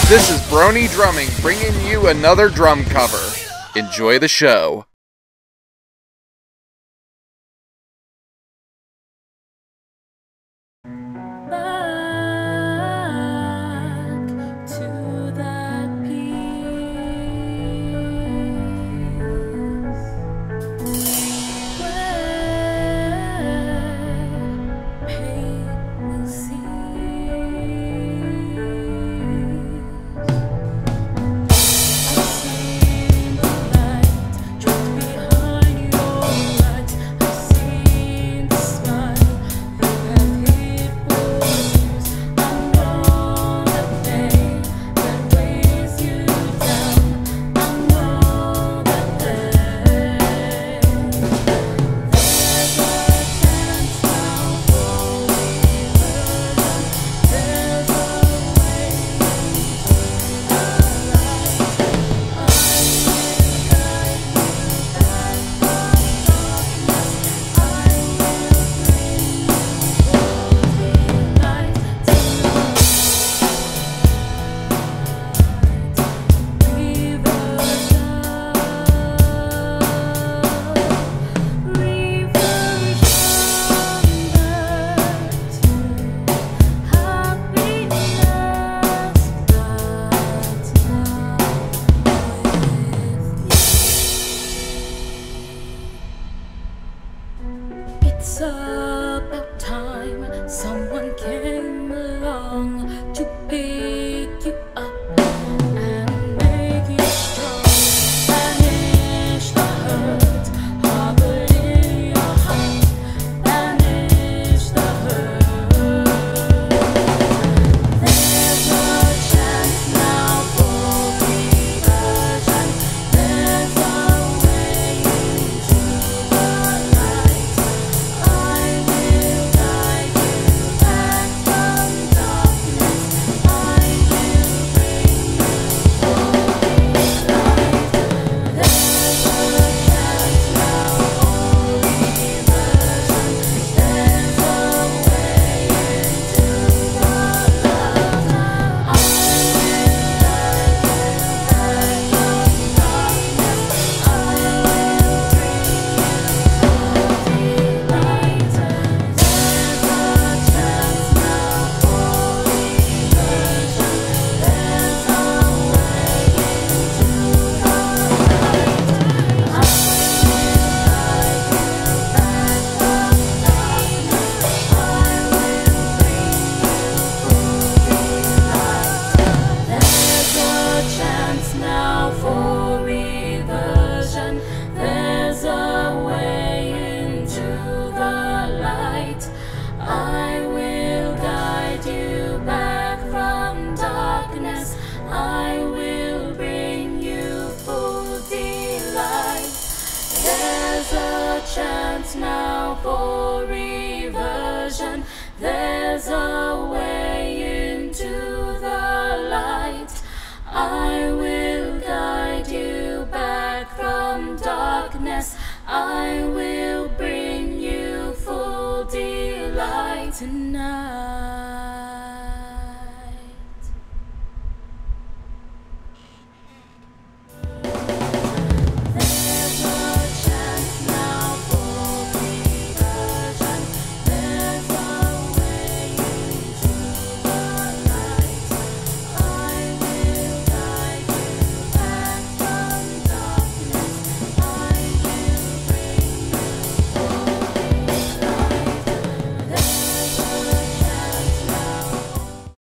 This is Brony Drumming, bringing you another drum cover. Enjoy the show. It's about time someone came along to pick you up and make you strong. Banish the hurt, harbor in your heart. Banish the hurt. There's a chance now for reversion. There's a way into the light. I will guide you back from darkness. I will bring you holy light. There's a chance now for reversion. There's a way into the light. I will guide you back from darkness. I will bring you holy light. There's a chance now for reversion. There's a way into the light. I will guide you back from darkness. I will bring you holy light. There's a chance now for reversion. There's a way into the light. I will guide you back from darkness. I will bring you full delight. There's a chance now for reversion. There's a way into the light. I will guide you back from darkness. I will bring you full delight tonight.